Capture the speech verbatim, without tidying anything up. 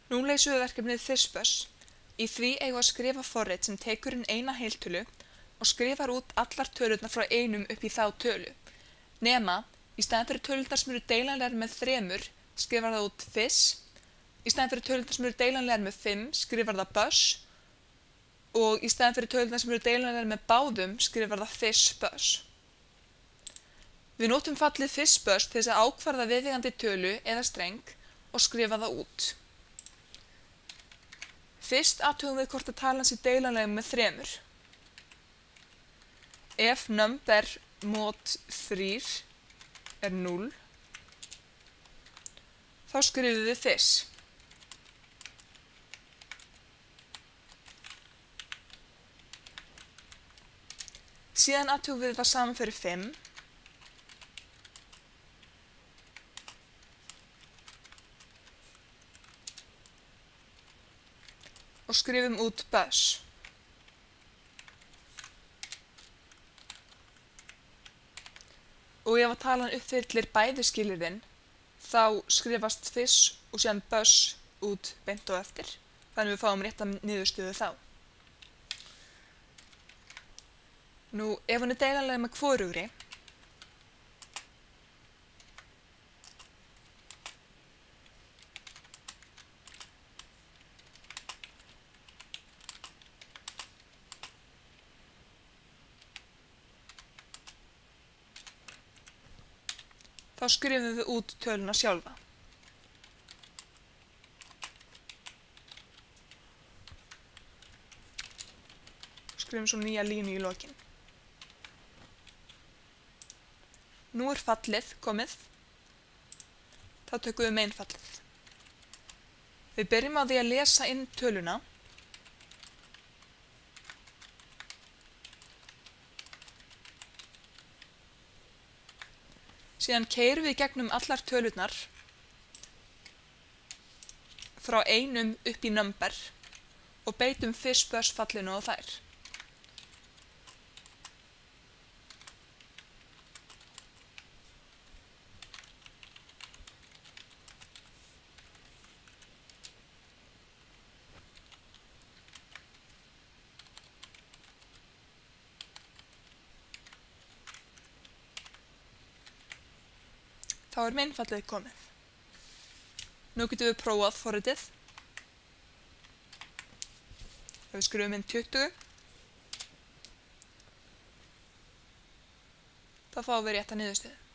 Nú leysum við verkefnið This-Bus. Í því eigum við að skrifa forrit sem tekur inn eina heiltölu og skrifar út allar tölurnar frá einum upp í þá tölu. Nema, í staðinn fyrir tölurnar sem eru deilanlegar með þremur, skrifar það út this. Í staðinn fyrir tölurnar sem eru deilanlegar með fimm, skrifar það bus. Og í staðinn fyrir tölurnar sem eru deilanlegar með báðum, skrifar það this-bus. Við notum fallið this-bus til þess að ákvarða viðeigandi tölu eða streng og skrifa það út. Fyrst athugum við hvort að talan sé deilanleg með þremur. Ef number mod þrír er núll, þá skrifum við this. Síðan athugum við það saman fyrir fimm. Og skrifum út bus. Og ef að talan uppfyllir bæði skilyrðin, þá skrifast this og síðan bus út beint og eftir. Þannig við fáum rétta niðurstöðu þá. Nú, ef hún er deilanleg með hvorugri, þá skrifum við út töluna sjálfa. Skrifum svo nýja línu í lokin. Nú er fallið komið. Þá tökum við meinfallið. Við byrjum á því að lesa inn töluna. Síðan keyrum við gegnum allar tölurnar frá einum upp í number og beitum this-bus fallinu á þær. Þá er meinfallið komið. Nú getum við prófað forritið. Ef við skrifum inn tuttugu, þá fáum við rétta niðurstöðu.